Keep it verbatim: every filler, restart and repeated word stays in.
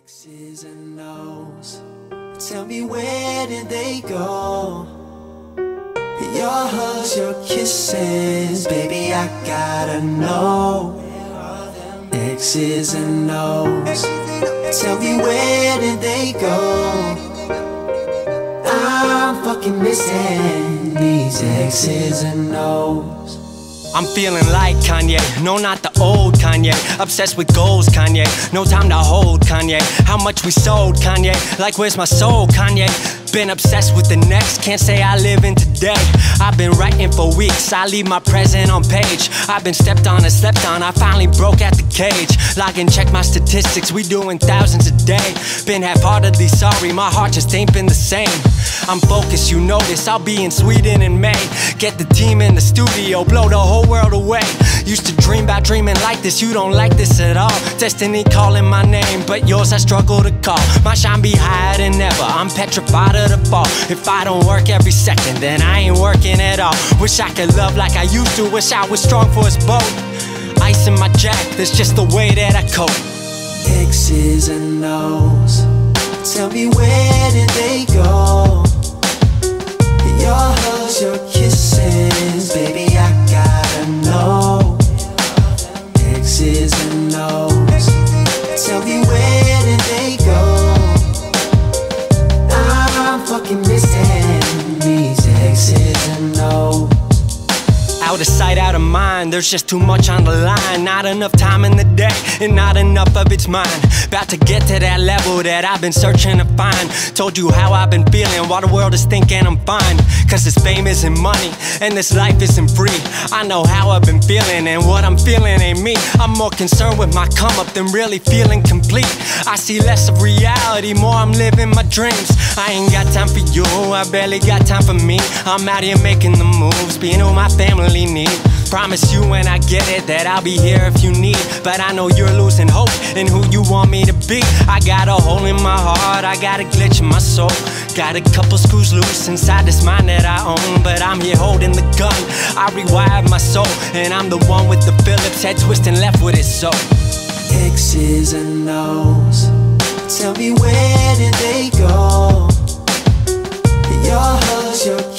X's and O's, tell me where did they go? Your hugs, your kisses, baby, I gotta know. X's and O's, tell me where did they go? I'm fucking missing these X's and O's. I'm feeling like Kanye, no not the old Kanye. Obsessed with goals, Kanye, no time to hold Kanye. How much we sold, Kanye, like where's my soul, Kanye? Been obsessed with the next, can't say I live in today. I've been writing for weeks, I leave my present on page. I've been stepped on and slept on, I finally broke out the cage. Log and check my statistics, we doing thousands a day. Been half-heartedly sorry, my heart just ain't been the same. I'm focused, you notice, I'll be in Sweden in May. Get the team in the studio, blow the whole world away. Used to dream about dreaming like this, you don't like this at all. Destiny calling my name, but yours I struggle to call. My shine be higher than ever, I'm petrified of the fall. If I don't work every second, then I ain't working at all. Wish I could love like I used to, wish I was strong for us both. Ice in my jack, that's just the way that I cope. X's and O's, tell me where did they go? Your hugs, your kisses, baby, I gotta know. X's and O's, tell me where did they go? I'm fucking missing these X's and O's. Out of sight, out of mind, there's just too much on the line. Not enough time in the day, and not enough of it's mine. About to get to that level that I've been searching to find. Told you how I've been feeling, while the world is thinking I'm fine. Cause this fame isn't money, and this life isn't free. I know how I've been feeling, and what I'm feeling ain't me. I'm more concerned with my come up than really feeling complete. I see less of reality, more I'm living my dreams. I ain't got time for you, I barely got time for me. I'm out here making the moves, being who my family need. Promise you when I get it that I'll be here if you need. But I know you're losing hope in who you want me to be. I got a hole in my heart, I got a glitch in my soul. Got a couple screws loose inside this mind that I own. But I'm here holding the gun, I rewired my soul. And I'm the one with the Phillips head twisting left with his soul. X's and O's, tell me where did they go? Your hugs, your